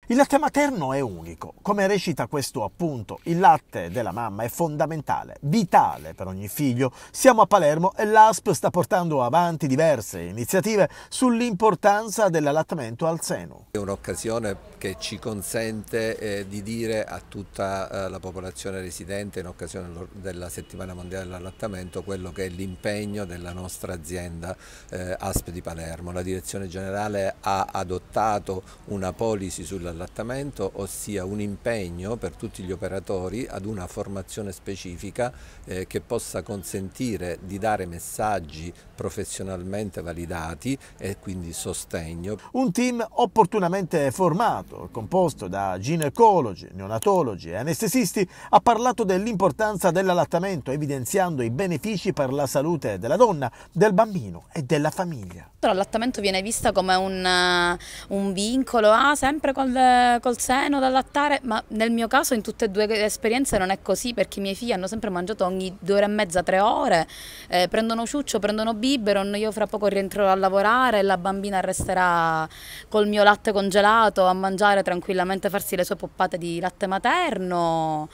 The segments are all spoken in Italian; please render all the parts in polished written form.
Il latte materno è unico. Come recita questo appunto, il latte della mamma è fondamentale, vitale per ogni figlio. Siamo a Palermo e l'ASP sta portando avanti diverse iniziative sull'importanza dell'allattamento al seno. È un'occasione che ci consente di dire a tutta la popolazione residente, in occasione della Settimana Mondiale dell'Allattamento, quello che è l'impegno della nostra azienda ASP di Palermo. La Direzione Generale ha adottato una policy sull'allattamento, ossia un impegno per tutti gli operatori ad una formazione specifica che possa consentire di dare messaggi professionalmente validati e quindi sostegno. Un team opportunamente formato, composto da ginecologi, neonatologi e anestesisti, ha parlato dell'importanza dell'allattamento, evidenziando i benefici per la salute della donna, del bambino e della famiglia. L'allattamento viene vista come un vincolo, sempre col seno da allattare, ma nel mio caso in tutte e due le esperienze non è così, perché i miei figli hanno sempre mangiato ogni 2 ore e mezza, 3 ore, prendono ciuccio, prendono biberon, io fra poco rientrerò a lavorare e la bambina resterà col mio latte congelato a mangiare tranquillamente, farsi le sue poppate di latte materno,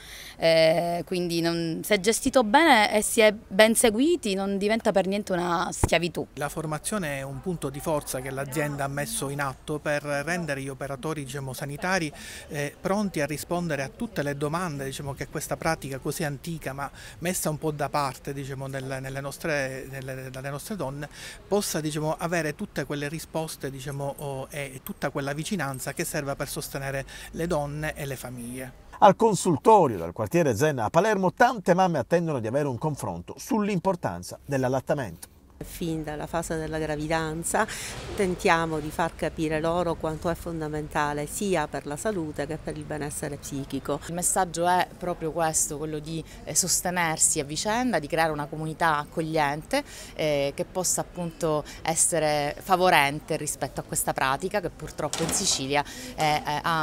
quindi se gestito bene e si è ben seguiti non diventa per niente una schiavitù. La formazione è un punto di forza che l'azienda ha messo in atto per rendere gli operatori sanitari pronti a rispondere a tutte le domande che questa pratica così antica ma messa un po' da parte dalle nostre donne possa avere tutte quelle risposte e tutta quella vicinanza che serve per sostenere le donne e le famiglie. Al consultorio del quartiere Zen a Palermo tante mamme attendono di avere un confronto sull'importanza dell'allattamento. Fin dalla fase della gravidanza tentiamo di far capire loro quanto è fondamentale sia per la salute che per il benessere psichico. Il messaggio è proprio questo, quello di sostenersi a vicenda, di creare una comunità accogliente che possa appunto essere favorente rispetto a questa pratica che purtroppo in Sicilia è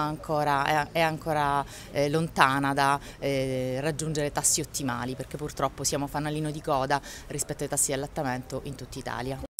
ancora lontana da raggiungere tassi ottimali, perché purtroppo siamo fanalino di coda rispetto ai tassi di allattamento in tutta Italia.